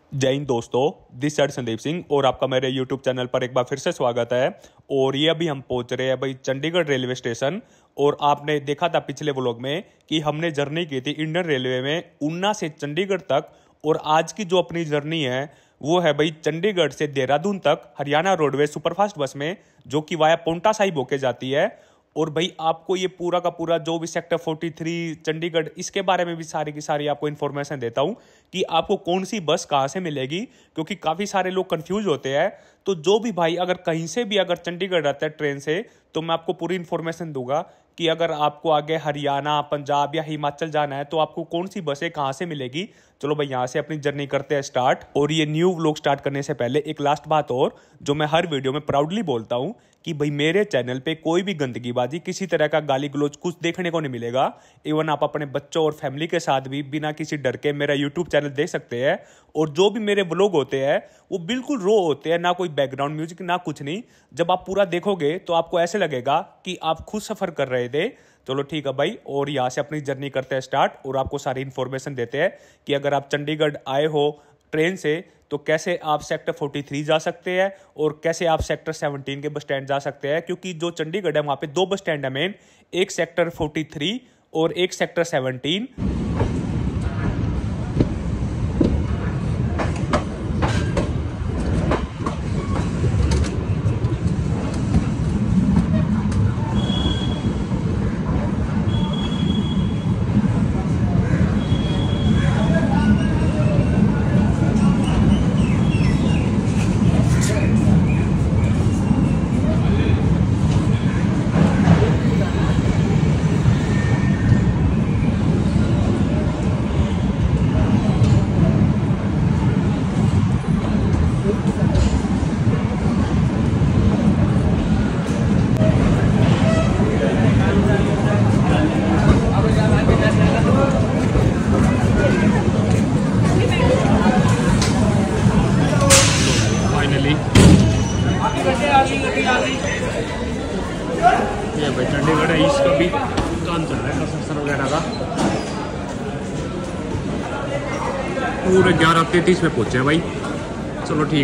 जय हिंद दोस्तों, this side Sandeep Singh और आपका मेरे YouTube चैनल पर एक बार फिर से स्वागत है। और ये अभी हम पहुंच रहे हैं भाई चंडीगढ़ रेलवे स्टेशन। और आपने देखा था पिछले व्लॉग में कि हमने जर्नी की थी इंडियन रेलवे में ऊना से चंडीगढ़ तक। और आज की जो अपनी जर्नी है वो है भाई चंडीगढ़ से देहरादून तक हरियाणा रोडवेज सुपरफास्ट बस में, जो कि वाया पोंटा साहिब होके जाती है। और भाई आपको ये पूरा का पूरा जो भी सेक्टर 43 चंडीगढ़, इसके बारे में भी सारी की सारी आपको इन्फॉर्मेशन देता हूँ कि आपको कौन सी बस कहाँ से मिलेगी, क्योंकि काफ़ी सारे लोग कंफ्यूज होते हैं। तो जो भी भाई अगर कहीं से भी अगर चंडीगढ़ रहता है ट्रेन से, तो मैं आपको पूरी इन्फॉर्मेशन दूंगा कि अगर आपको आगे हरियाणा, पंजाब या हिमाचल जाना है तो आपको कौन सी बसें कहाँ से मिलेगी। चलो भाई यहाँ से अपनी जर्नी करते हैं स्टार्ट। और ये न्यू व्लॉग स्टार्ट करने से पहले एक लास्ट बात और, जो मैं हर वीडियो में प्राउडली बोलता हूँ कि भाई मेरे चैनल पे कोई भी गंदगीबाजी, किसी तरह का गाली गलौज कुछ देखने को नहीं मिलेगा। इवन आप अपने बच्चों और फैमिली के साथ भी बिना किसी डर के मेरा यूट्यूब चैनल देख सकते हैं। और जो भी मेरे व्लॉग होते हैं वो बिल्कुल रो होते हैं, ना कोई बैकग्राउंड म्यूजिक ना कुछ नहीं। जब आप पूरा देखोगे तो आपको ऐसे लगेगा कि आप खुद सफर कर रहे थे। चलो ठीक है भाई, और यहाँ से अपनी जर्नी करते हैं स्टार्ट और आपको सारी इन्फॉर्मेशन देते हैं कि अगर आप चंडीगढ़ आए हो ट्रेन से तो कैसे आप सेक्टर 43 जा सकते हैं और कैसे आप सेक्टर 17 के बस स्टैंड जा सकते हैं। क्योंकि जो चंडीगढ़ है वहाँ पे दो बस स्टैंड है मेन, एक सेक्टर 43 और एक सेक्टर 17। ये भाई चंडीगढ़ है, इसका भी काम चल रहा है कंस्ट्रक्शन वगैरह का। पूरे 11:33 में पहुंचे भाई। चलो ठीक,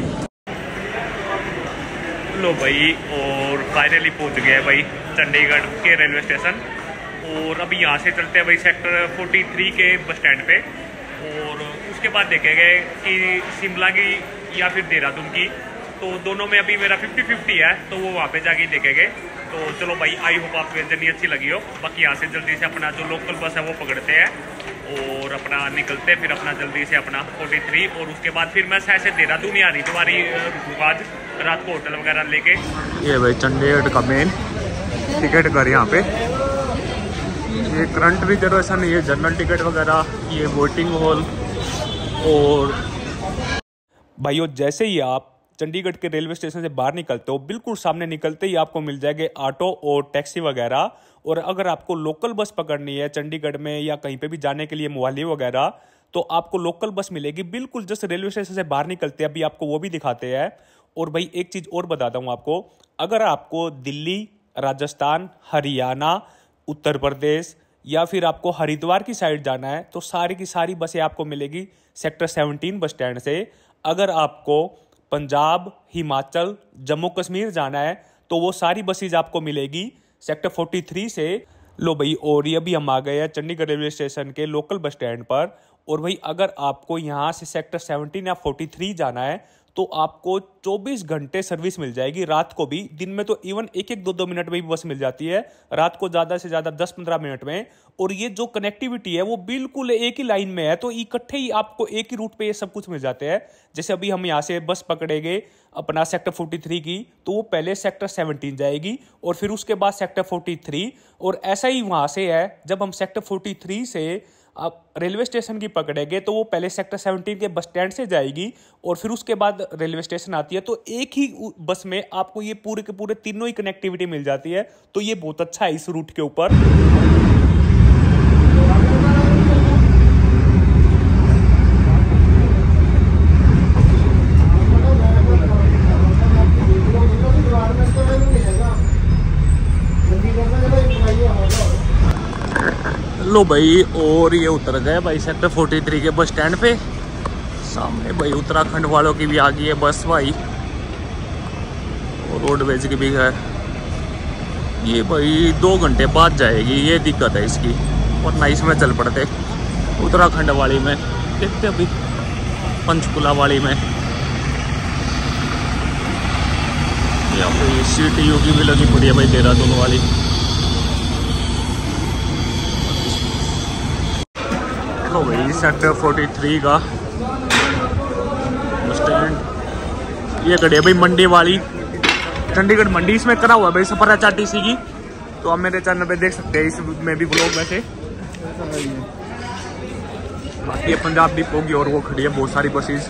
लो भाई और फाइनली पहुंच गए भाई चंडीगढ़ के रेलवे स्टेशन। और अभी यहाँ से चलते हैं भाई सेक्टर 43 के बस स्टैंड पे। और उसके बाद देखेंगे कि शिमला की या फिर देहरादून की, तो दोनों में अभी मेरा 50-50 है, तो वो वहाँ पे जाके देखेंगे। तो चलो भाई, आई होप आपको जर्नी अच्छी लगी हो। बाकी यहाँ से जल्दी से अपना जो लोकल बस है वो पकड़ते हैं और अपना निकलते हैं, फिर अपना जल्दी से अपना 43। और उसके बाद फिर मैं शायद से देहरादून या हरिद्वार रुकूंगा आज रात को होटल वगैरह लेके। ये भाई चंडीगढ़ का मेन टिकट घर यहाँ पे, ये करंट रिजर्वेशन, ये जनरल टिकट वगैरह, ये वेटिंग हॉल। और भाइयों जैसे ही आप चंडीगढ़ के रेलवे स्टेशन से बाहर निकलते हो, बिल्कुल सामने निकलते ही आपको मिल जाएंगे ऑटो और टैक्सी वगैरह। और अगर आपको लोकल बस पकड़नी है चंडीगढ़ में या कहीं पे भी जाने के लिए मोहाली वगैरह, तो आपको लोकल बस मिलेगी बिल्कुल जस्ट रेलवे स्टेशन से बाहर निकलते हैं। अभी आपको वो भी दिखाते हैं। और भाई एक चीज़ और बताता हूँ आपको, अगर आपको दिल्ली, राजस्थान, हरियाणा, उत्तर प्रदेश या फिर आपको हरिद्वार की साइड जाना है तो सारी की सारी बसें आपको मिलेगी सेक्टर 17 बस स्टैंड से। अगर आपको पंजाब, हिमाचल, जम्मू कश्मीर जाना है तो वो सारी बसेज आपको मिलेगी सेक्टर 43 से। लो भाई, और ये भी हम आ गए हैं चंडीगढ़ रेलवे स्टेशन के लोकल बस स्टैंड पर। और भाई अगर आपको यहाँ से सेक्टर 17 या 43 जाना है तो आपको 24 घंटे सर्विस मिल जाएगी, रात को भी। दिन में तो इवन 1-1, 2-2 मिनट में भी बस मिल जाती है, रात को ज़्यादा से ज़्यादा 10-15 मिनट में। और ये जो कनेक्टिविटी है वो बिल्कुल एक ही लाइन में है, तो इकट्ठे ही आपको एक ही रूट पे ये सब कुछ मिल जाते हैं। जैसे अभी हम यहाँ से बस पकड़ेंगे अपना सेक्टर 43 की, तो वो पहले सेक्टर 17 जाएगी और फिर उसके बाद सेक्टर 43। और ऐसा ही वहाँ से है, जब हम सेक्टर 43 से आप रेलवे स्टेशन की पकड़ेंगे तो वो पहले सेक्टर 17 के बस स्टैंड से जाएगी और फिर उसके बाद रेलवे स्टेशन आती है। तो एक ही बस में आपको ये पूरे के पूरे तीनों ही कनेक्टिविटी मिल जाती है। तो ये बहुत अच्छा है इस रूट के ऊपर। लो भाई, और ये उतर गए भाई सेक्टर 43 के बस स्टैंड पे। सामने भाई उत्तराखंड वालों की भी आ गई है बस भाई, और रोडवेज की भी है। ये भाई 2 घंटे बाद जाएगी, ये दिक्कत है इसकी, वरना इसमें चल पड़ते उत्तराखंड वाली में। देखते अभी पंचकुला वाली में। यहाँ पे CTU की भी लगी पड़ी है भाई, देहरादून वाली। देखो भाई सेक्टर 43 का स्टैंड, ये खड़ी है भाई मंडी वाली, चंडीगढ़ मंडी इसमें करा हुआ है भाई सफर HRTC की। तो आप मेरे चैनल पे देख सकते हैं, इसमें भी ब्लॉग में से। बाकी ये पंजाब डिपो की और वो खड़ी है बहुत सारी बसेस।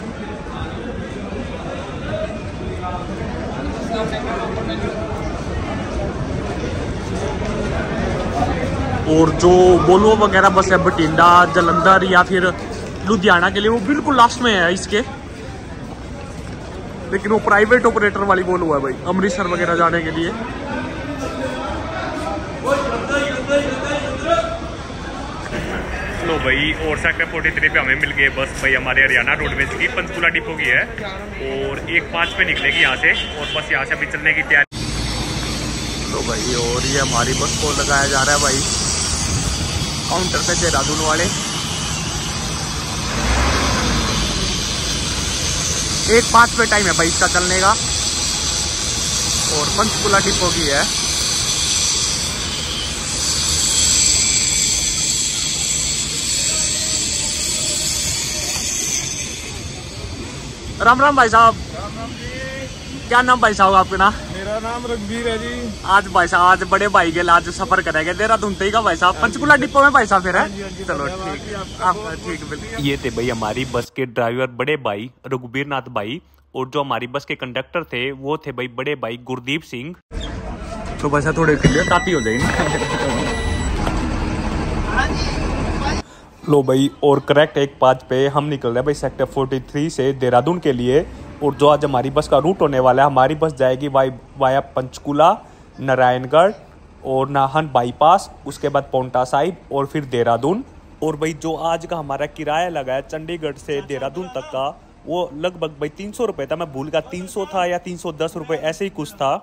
और जो वोल्वो वगैरह बस है बठिंडा, जलंधर या फिर लुधियाना के लिए, वो बिल्कुल लास्ट में है इसके, लेकिन वो प्राइवेट ऑपरेटर वाली वोल्वो है भाई, अमृतसर वगैरह जाने के लिए। लो भाई, और सेक्टर 43 पे हमें मिल गई बस भाई, हमारे हरियाणा रोडवेज की पंचकुला डिपो की है, और 1:05 पे निकलेगी यहाँ से, और बस यहाँ से अभी चलने की तैयारी। तो भाई और ये हमारी बस को लगाया जा रहा है भाई काउंटर पे देहरादून वाले। 1:05 पे टाइम है भाई इसका चलने का, और पंचकुला डिपो की है। राम राम भाई साहब। क्या नाम भाई साहब आपके? ना मेरा नाम रघुवीर है जी। आज भाई साहब, आज बड़े भाई के आज सफर करेंगे देहरादून तक का भाई साहब, पंचकुला डिपो में भाई साहब फिर है। चलो ठीक बिल्कुल। ये थे भाई हमारी बस के ड्राइवर बड़े भाई रघुवीर नाथ भाई, और जो हमारी बस के कंडक्टर थे वो थे भाई बड़े भाई गुरदीप सिंह। तो भाई साहब थोड़े काफी हो जाएगी। लो भाई, और करेक्ट 1:05 पे हम निकल रहे हैं भाई सेक्टर 43 से देहरादून के लिए। और जो आज हमारी बस का रूट होने वाला है, हमारी बस जाएगी वाया पंचकुला, नारायणगढ़ और नाहन बाईपास, उसके बाद पोंटा साहिब और फिर देहरादून। और भाई जो आज का हमारा किराया लगा है चंडीगढ़ से देहरादून तक का, वो लगभग भाई 300 रुपये था, मैं भूल गया 300 था या 310 रुपये ऐसे ही कुछ था।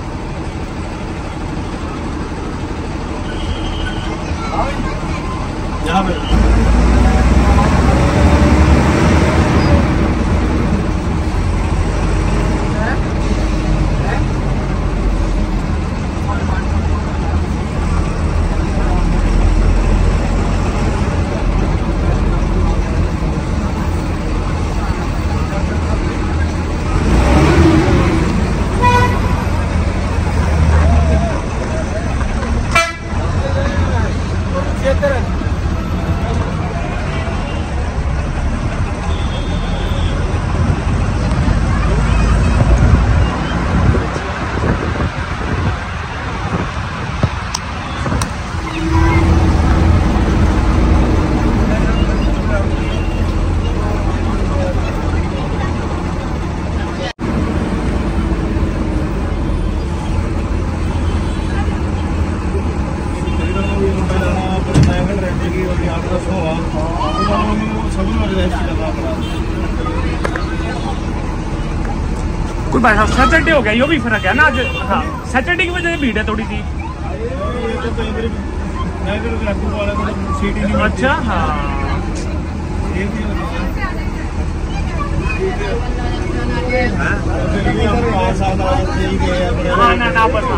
कोई भाई साहब सैटरडे हो गया, यो भी फर्क है ना आज। हाँ, सैटरडे की वजह से भीड़ है थोड़ी सी। अच्छा हाँ, ना बस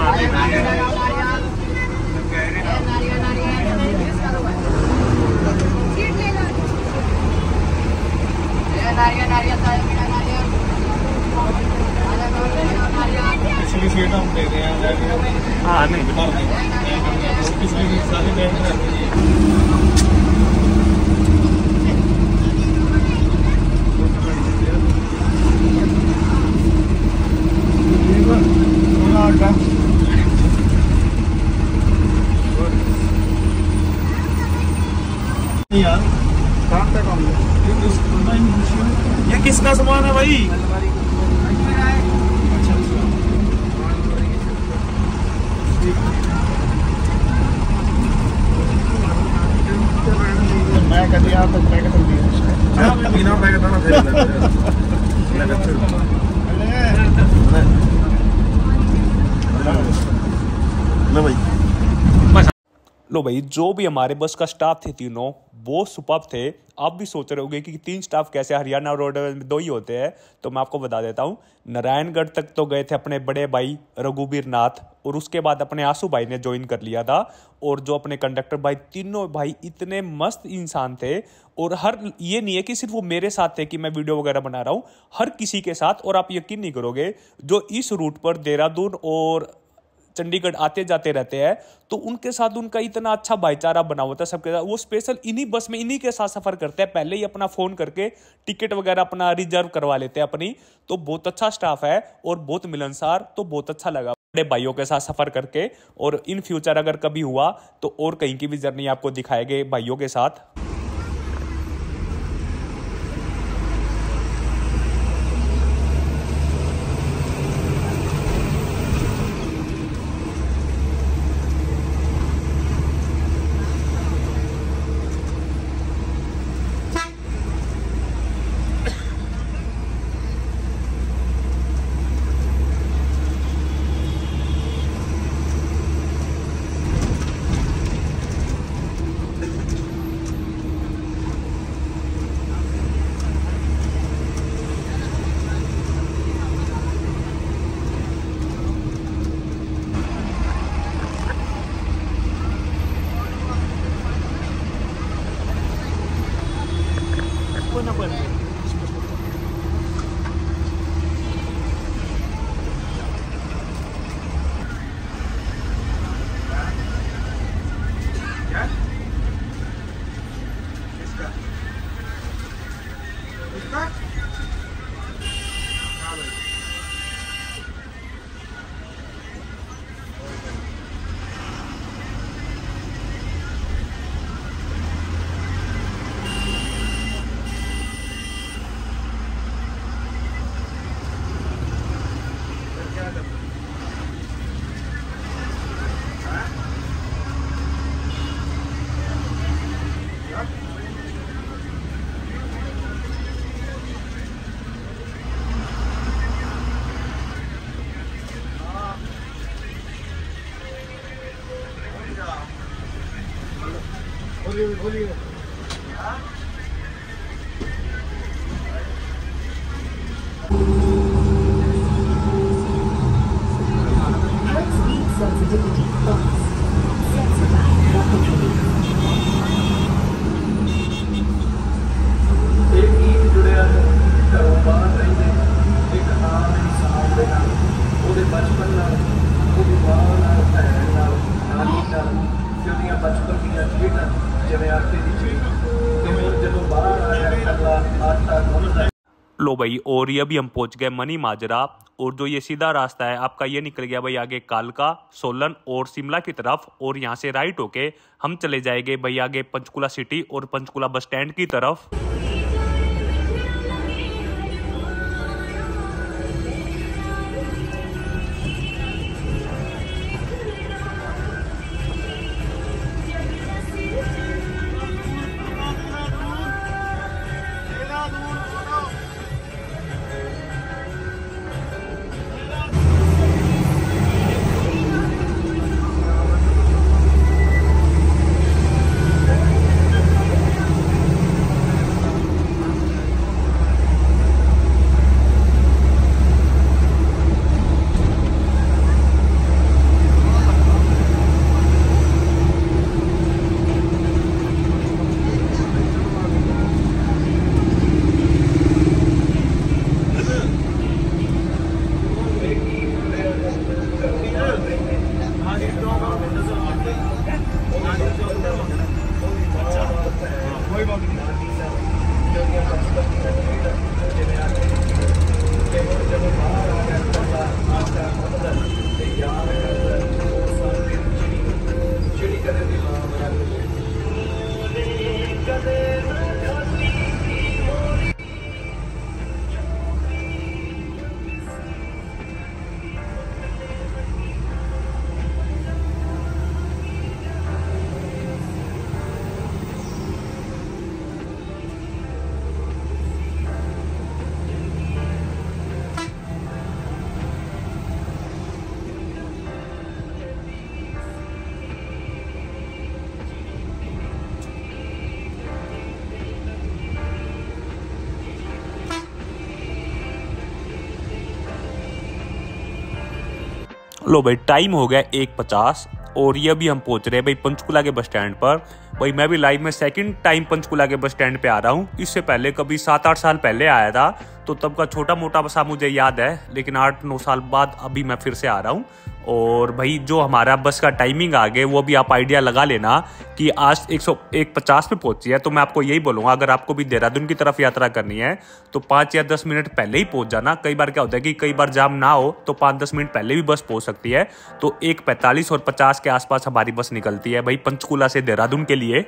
पिछली सीट हम दे रहे हैं। हाँ नहीं पिछली सीट सारी बैठ रहती है यार। ये किसका सामान है भाई? मैं कभी यहाँ तक मैं कर दिया। पीना पड़ेगा ना लो भाई, जो भी हमारे बस का स्टाफ थे तीनों, वो सुपर्ब थे। आप भी सोच रहे होंगे कि 3 स्टाफ कैसे, हरियाणा रोड में 2 ही होते हैं। तो मैं आपको बता देता हूँ, नारायणगढ़ तक तो गए थे अपने बड़े भाई रघुबीर नाथ, और उसके बाद अपने आंसू भाई ने ज्वाइन कर लिया था। और जो अपने कंडक्टर भाई, तीनों भाई इतने मस्त इंसान थे। और हर ये नहीं है कि सिर्फ वो मेरे साथ थे कि मैं वीडियो वगैरह बना रहा हूँ, हर किसी के साथ। और आप यकीन नहीं करोगे, जो इस रूट पर देहरादून और चंडीगढ़ आते जाते रहते हैं, तो उनके साथ उनका इतना अच्छा भाईचारा बना हुआ था सबके साथ। वो स्पेशल इन्हीं बस में इन्हीं के साथ सफर करते हैं, पहले ही अपना फोन करके टिकट वगैरह अपना रिजर्व करवा लेते हैं अपनी। तो बहुत अच्छा स्टाफ है और बहुत मिलनसार, तो बहुत अच्छा लगा बड़े भाइयों के साथ सफर करके। और इन फ्यूचर अगर कभी हुआ तो और कहीं की भी जर्नी आपको दिखाएंगे भाइयों के साथ। बोलिए लो भाई, और ये अभी हम पहुंच गए मनी माजरा। और जो ये सीधा रास्ता है आपका, ये निकल गया भाई आगे कालका, सोलन और शिमला की तरफ। और यहाँ से राइट होके हम चले जाएंगे भाई आगे पंचकुला सिटी और पंचकुला बस स्टैंड की तरफ। लो भाई टाइम हो गया 1:50 और ये अभी हम पहुंच रहे हैं भाई पंचकुला के बस स्टैंड पर। भाई मैं भी लाइव में सेकंड टाइम पंचकुला के बस स्टैंड पे आ रहा हूँ। इससे पहले कभी 7-8 साल पहले आया था तो तब का छोटा मोटा सा मुझे याद है, लेकिन 8-9 साल बाद अभी मैं फिर से आ रहा हूँ। और भाई जो हमारा बस का टाइमिंग आ गया वो भी आप आइडिया लगा लेना कि आज 150 पे पहुंची है। तो मैं आपको यही बोलूँगा, अगर आपको भी देहरादून की तरफ यात्रा करनी है तो 5 या 10 मिनट पहले ही पहुंच जाना। कई बार क्या होता है कि कई बार जाम ना हो तो 5-10 मिनट पहले भी बस पहुंच सकती है। तो 1:45 और 50 के आसपास हमारी बस निकलती है भाई पंचकुला से देहरादून के लिए।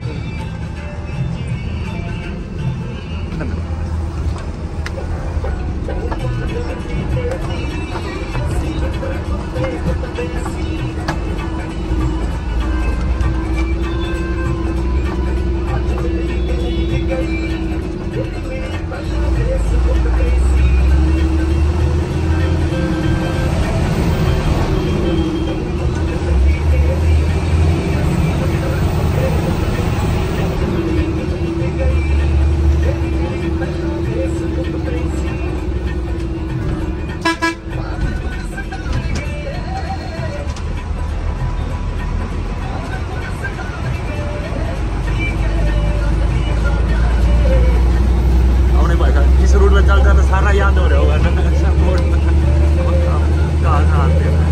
इस रूट में चलता तो सारा याद हो रहा होगा ना, कहाँ आते हैं।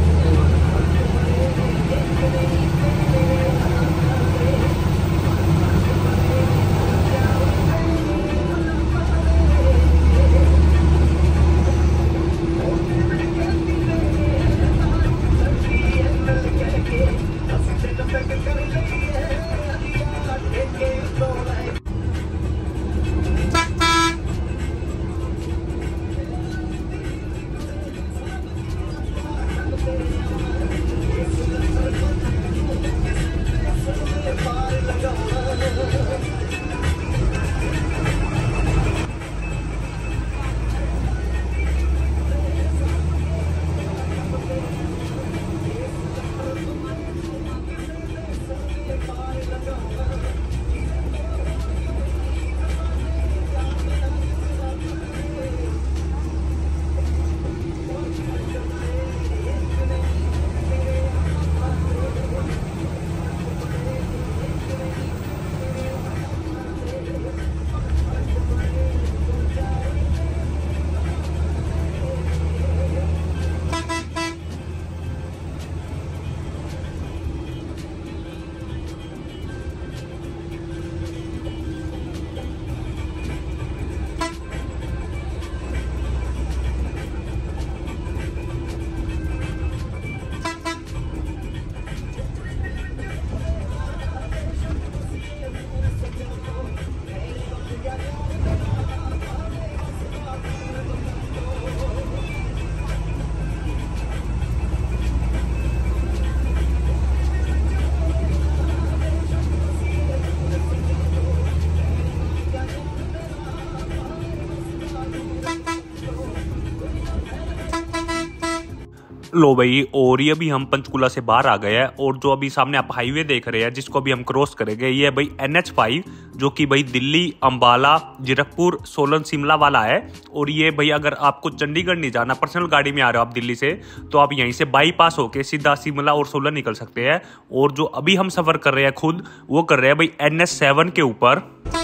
लो भाई, और ये भी हम पंचकुला से बाहर आ गए हैं और जो अभी सामने आप हाईवे देख रहे हैं जिसको अभी हम क्रॉस करेंगे, ये भाई NH5 जो कि भाई दिल्ली, अंबाला, जीरकपुर, सोलन, शिमला वाला है। और ये भाई अगर आपको चंडीगढ़ नहीं जाना, पर्सनल गाड़ी में आ रहे हो आप दिल्ली से, तो आप यहीं से बाईपास होके सीधा शिमला और सोलन निकल सकते हैं। और जो अभी हम सफर कर रहे हैं खुद, वो कर रहे हैं भाई NH7 के ऊपर।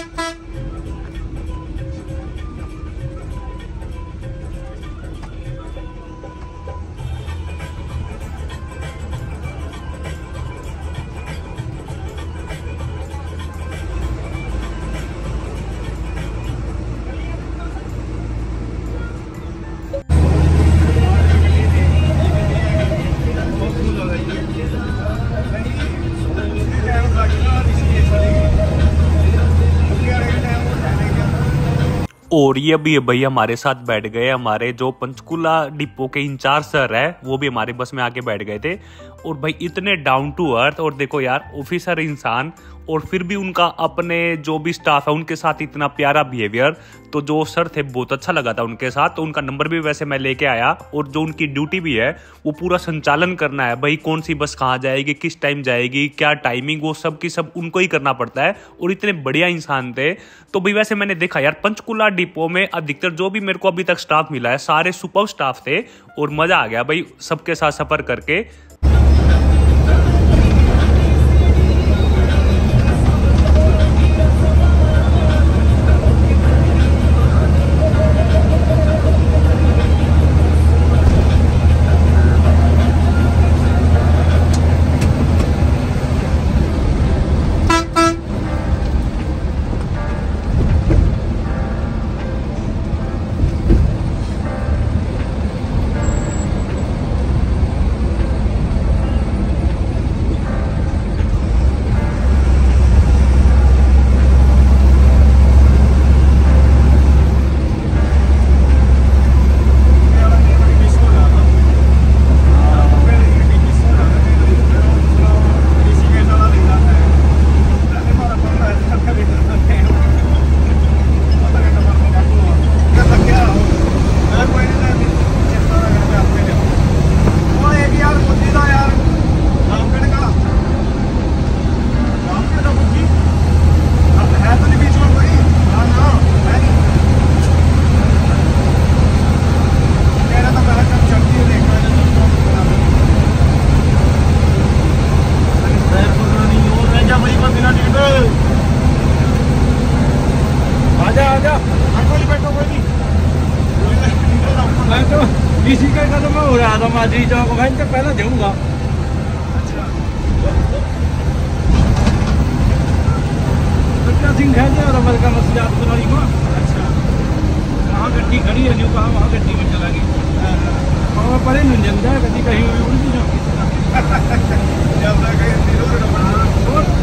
और ये भी भैया हमारे साथ बैठ गए, हमारे जो पंचकुला डिपो के इंचार्ज सर है वो भी हमारे बस में आके बैठ गए थे। और भाई इतने डाउन टू अर्थ। और देखो यार, ऑफिसर इंसान और फिर भी उनका अपने जो भी स्टाफ है उनके साथ इतना प्यारा बिहेवियर। तो जो सर थे बहुत अच्छा लगा था उनके साथ। तो उनका नंबर भी वैसे मैं लेके आया, और जो उनकी ड्यूटी भी है वो पूरा संचालन करना है भाई, कौन सी बस कहाँ जाएगी, किस टाइम जाएगी, क्या टाइमिंग, वो सब की सब उनको ही करना पड़ता है। और इतने बढ़िया इंसान थे। तो भाई वैसे मैंने देखा यार, पंचकुला डिपो में अधिकतर जो भी मेरे को अभी तक स्टाफ मिला है सारे सुपर स्टाफ थे, और मजा आ गया भाई सबके साथ सफर करके। इसी का कदम मैं हो रहा था माजरी चौक भाई तो पहले जाऊंगा। सिंह है और अमर का मसला तुम्हारी माँ। अच्छा, वहाँ गड्डी खड़ी है जो कहा वहाँ गड्डी में चला गई वहाँ परे नहीं जल जाए कभी कहीं उल्टी जाओ।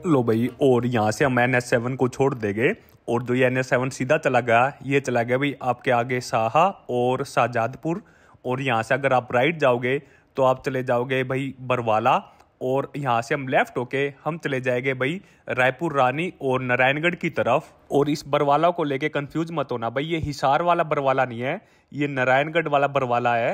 लो भाई, और यहाँ से हम NH7 को छोड़ देंगे और जो ये NH7 सीधा चला गया, ये चला गया भाई आपके आगे साहा और शाहजहादपुर। और यहाँ से अगर आप राइट जाओगे तो आप चले जाओगे भाई बरवाला, और यहाँ से हम लेफ्ट होके हम चले जाएंगे भाई रायपुर रानी और नारायणगढ़ की तरफ। और इस बरवाला को लेके कंफ्यूज मत होना भाई, ये हिसार वाला बरवाला नहीं है, ये नारायणगढ़ वाला बरवाला है।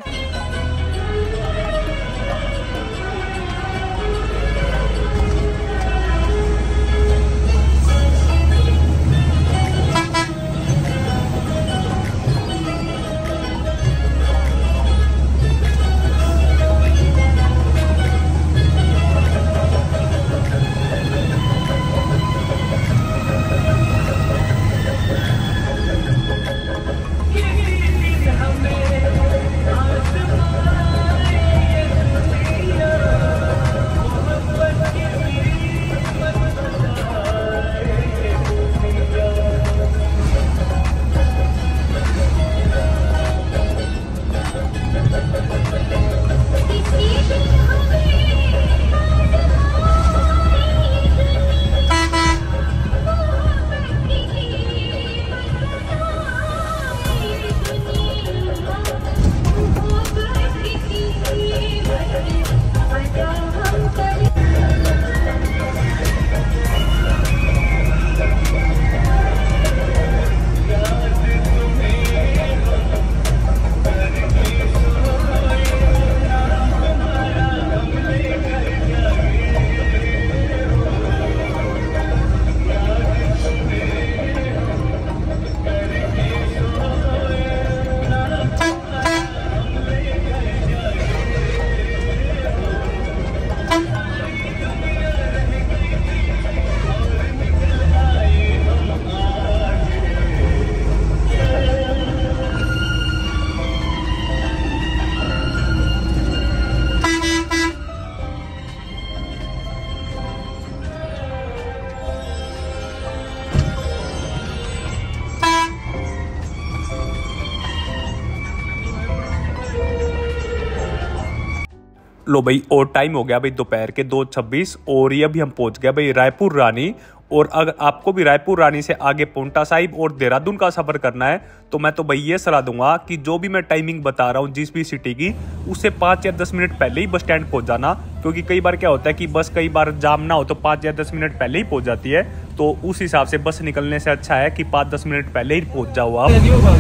लो भाई, और टाइम हो गया भाई दोपहर के 2:26 और ये अभी हम पहुंच गए भाई रायपुर रानी। और अगर आपको भी रायपुर रानी से आगे पोंटा साहिब और देहरादून का सफर करना है तो मैं तो भाई ये सलाह दूंगा कि जो भी मैं टाइमिंग बता रहा हूँ जिस भी सिटी की, उससे 5 या 10 मिनट पहले ही बस स्टैंड पहुंच जाना। क्योंकि कई बार क्या होता है कि बस कई बार जाम ना हो तो 5 या 10 मिनट पहले ही पहुंच जाती है। तो उस हिसाब से बस निकलने से अच्छा है कि 5-10 मिनट पहले ही पहुंच जाओ आप।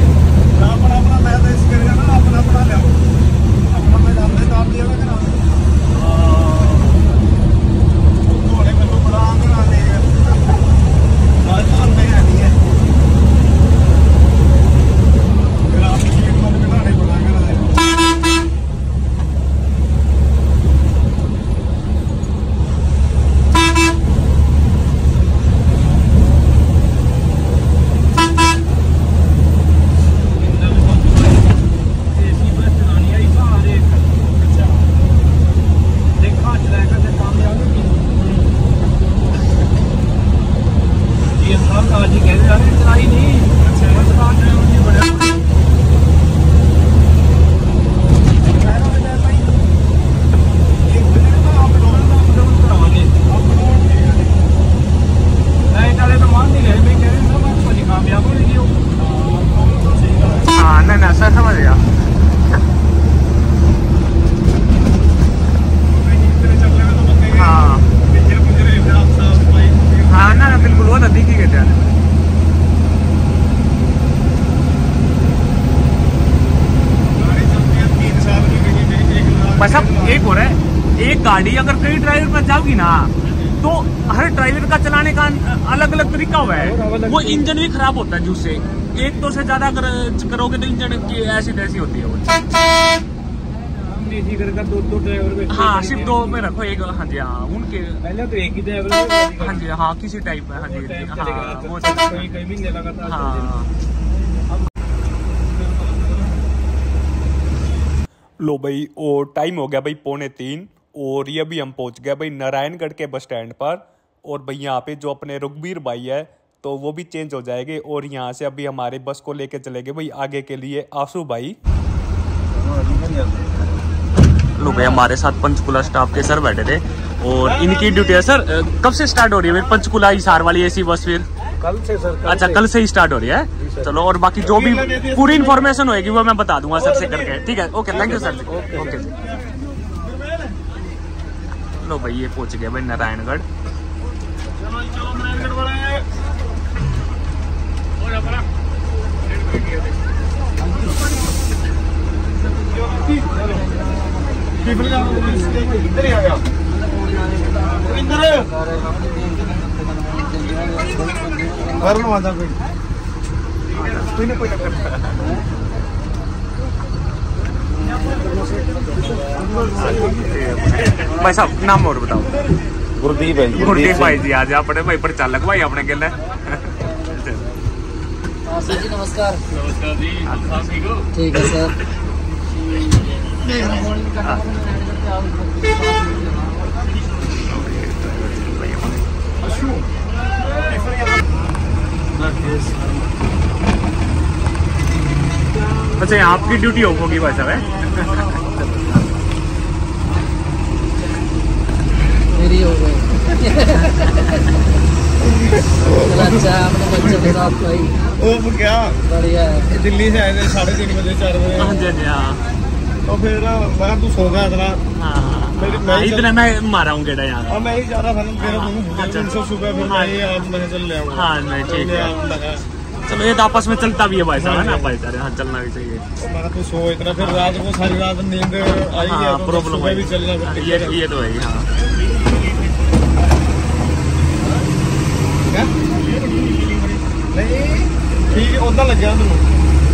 बस अब एक हो रहा है, एक गाड़ी अगर कई ड्राइवर पर जाओगी ना तो हर ड्राइवर का चलाने का अलग अलग तरीका हुआ है। वो इंजन भी खराब होता है जिससे एक तो से ज्यादा अगर करोगे तो इंजन की ऐसी तैसी होती है वो। दो ड्राइवर, हाँ सिर्फ 2 में रखो, एक हाँ जी हाँ उनके पहले तो एक ही ड्राइवर, हाँ जी हाँ किसी टाइप में, हाँ जी हाँ वो हाँ। लो भाई, और टाइम हो गया भाई 2:45 और ये भी हम पहुंच गए भाई नारायणगढ़ के बस स्टैंड पर। और भाई यहाँ पे जो अपने रुखबीर भाई है तो वो भी चेंज हो जाएंगे और यहाँ से अभी हमारे बस को लेके चलेंगे भाई आगे के लिए आंसू भाई। लो भाई, हमारे साथ पंचकुला स्टाफ के सर बैठे थे और इनकी ड्यूटी है सर कब से स्टार्ट हो रही है फिर पंचकुला हिसार वाली ऐसी बस फिर? कल से सर। अच्छा कल से ही स्टार्ट हो रही है। चलो और बाकी जो भी पूरी इन्फॉर्मेशन होगी वो मैं बता दूंगा सर से करके। ठीक है okay thank you sir ji. Okay ji. लो भाई ये पहुंच गया भाई नारायणगढ़। भाई साहब नाम और बताओ। गुरदीप है। गुरदीप भाई जी आज अपने भाई पर चालक भाई अपने गिल है। सर जी नमस्कार। नमस्कार जी ठीक हो? ठीक है सर। अच्छा यहाँ आपकी ड्यूटी ऑफ होगी भाई साहब है? मेरी हो गई। अच्छा अपने बच्चों के साथ भाई वो क्या बढ़िया है। दिल्ली से आए थे 3:30 बजे 4 बजे। हाँ जी हाँ तो फिर मैं तू सो गया इतना। हाँ इतना मैं मारा हूँ गेड़ा यहाँ। और मैं ही जा रहा था फिर सुबह फिर मैं चल ले आऊँगा। हाँ नहीं ठीक है चलो ये तो आपस में चलता भी है भाई साहब है ना भाई साहब। हाँ चलना भी चाहिए। मैं तो सो इतना फिर रात को सारी रात नींद आई है। हाँ प्रॉब्लम है भी चलना ये तो है हाँ। नहीं ठीक है उदा लग गया तुम।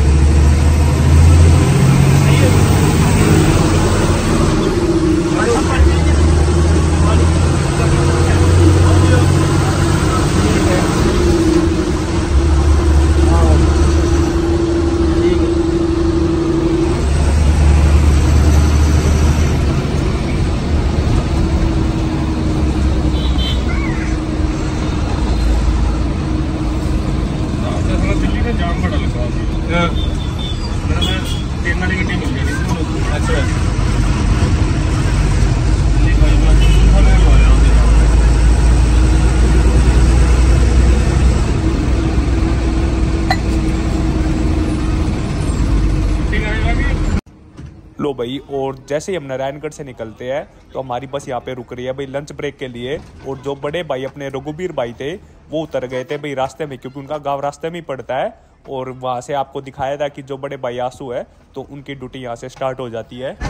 लो भाई और जैसे ही हम नारायणगढ़ से निकलते हैं तो हमारी बस यहाँ पे रुक रही है भाई लंच ब्रेक के लिए। और जो बड़े भाई अपने रघुबीर भाई थे वो उतर गए थे भाई रास्ते में क्योंकि उनका गांव रास्ते में ही पड़ता है। और वहाँ से आपको दिखाया था कि जो बड़े भाई आंसू है तो उनकी ड्यूटी यहाँ से स्टार्ट हो जाती है।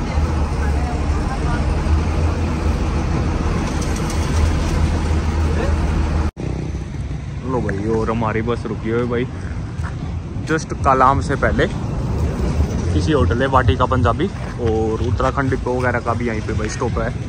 लो भाई और हमारी बस रुकी हुई भाई जस्ट कालाम से पहले किसी होटल है वाटिका पंजाबी और उत्तराखंड डिपो वगैरह का भी यहीं पे भाई स्टॉप है।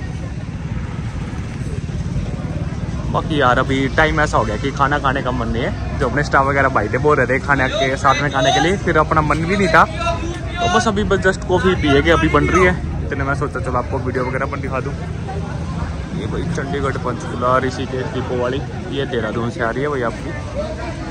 बाकी यार अभी टाइम ऐसा हो गया कि खाना खाने का मन नहीं है। जो अपने स्टाफ वगैरह भाई थे बोल रहे थे खाने के साथ में खाने के लिए फिर अपना मन भी नहीं था तो बस अभी बस जस्ट कॉफ़ी पिए के अभी बन रही है। इतने मैं सोचा चलो आपको वीडियो वगैरह बन दिखा दूँ। ये भाई चंडीगढ़ पंचकुला ऋषिकेश डिपो वाली ये देहरादून से आ रही है भाई आपकी।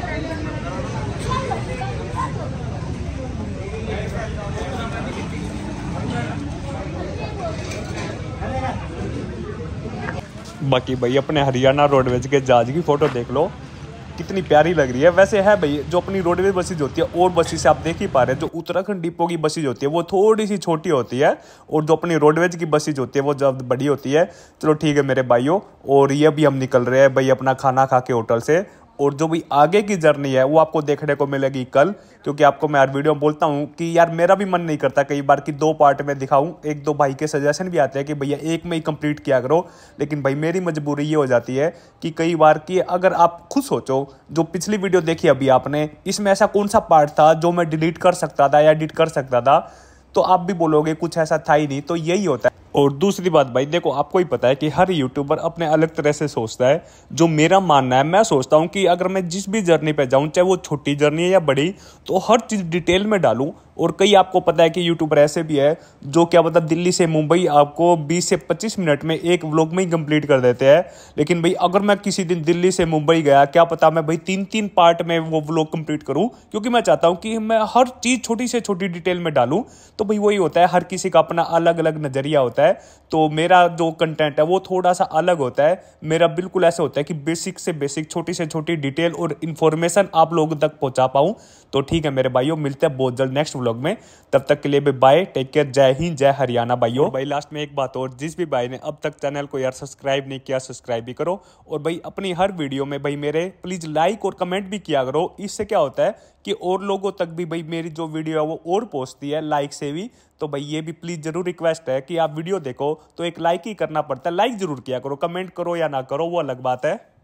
बाकी भाई अपने हरियाणा रोडवेज के जहाज की फ़ोटो देख लो कितनी प्यारी लग रही है। वैसे है भाई जो अपनी रोडवेज बसेज होती है और बसेज से आप देख ही पा रहे हैं जो उत्तराखंड डिपो की बसेज होती है वो थोड़ी सी छोटी होती है और जो अपनी रोडवेज की बसेज होती है वो जब बड़ी होती है। चलो ठीक है मेरे भाइयों और ये भी हम निकल रहे हैं भाई अपना खाना खा के होटल से। और जो भी आगे की जर्नी है वो आपको देखने को मिलेगी कल क्योंकि आपको मैं हर वीडियो में बोलता हूँ कि यार मेरा भी मन नहीं करता कई बार कि 2 पार्ट में दिखाऊं। 1-2 भाई के सजेशन भी आते हैं कि भैया एक में ही कंप्लीट किया करो लेकिन भाई मेरी मजबूरी ये हो जाती है कि कई बार कि अगर आप खुद सोचो जो पिछली वीडियो देखी अभी आपने इसमें ऐसा कौन सा पार्ट था जो मैं डिलीट कर सकता था या एडिट कर सकता था तो आप भी बोलोगे कुछ ऐसा था ही नहीं। तो यही होता है। और दूसरी बात भाई देखो आपको ही पता है कि हर यूट्यूबर अपने अलग तरह से सोचता है। जो मेरा मानना है मैं सोचता हूँ कि अगर मैं जिस भी जर्नी पे जाऊँ चाहे वो छोटी जर्नी है या बड़ी तो हर चीज़ डिटेल में डालूँ और कई आपको पता है कि यूट्यूबर ऐसे भी है जो क्या पता दिल्ली से मुंबई आपको 20 से 25 मिनट में एक व्लॉग में ही कंप्लीट कर देते हैं। लेकिन भाई अगर मैं किसी दिन दिल्ली से मुंबई गया, क्या पता मैं भाई 3-3 पार्ट में वो व्लॉग कंप्लीट करूं, क्योंकि मैं चाहता हूं कि मैं हर चीज़ छोटी से छोटी डिटेल में डालूं। तो भाई वही होता है, हर किसी का अपना अलग अलग नज़रिया होता है। तो मेरा जो कंटेंट है वो थोड़ा सा अलग होता है। मेरा बिल्कुल ऐसा होता है कि बेसिक से बेसिक, छोटी से छोटी डिटेल और इन्फॉर्मेशन आप लोगों तक पहुंचा पाऊं। तो ठीक है मेरे भाइयों, मिलते हैं बहुत जल्द नेक्स्ट व्लॉग में। तब तक के लिए बाय, टेक केयर, जय हिंद, जय हरियाणा भाइयों। भाई लास्ट में एक बात और, जिस भी भाई ने अब तक चैनल को यार सब्सक्राइब नहीं किया, सब्सक्राइब भी करो। और भाई अपनी हर वीडियो में भाई मेरे प्लीज लाइक और कमेंट भी किया करो। इससे क्या होता है कि और लोगों तक भी भाई मेरी जो वीडियो है वो और पहुंचती है लाइक से भी। तो भाई ये भी प्लीज जरूर रिक्वेस्ट है कि आप वीडियो देखो तो एक लाइक ही करना पड़ता है, लाइक जरूर किया करो, कमेंट करो या ना करो वो अलग बात है।